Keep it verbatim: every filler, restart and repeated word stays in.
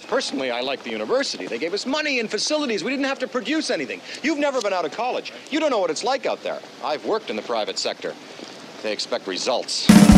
Personally, I like the university. They gave us money and facilities. We didn't have to produce anything. You've never been out of college. You don't know what it's like out there. I've worked in the private sector. They expect results.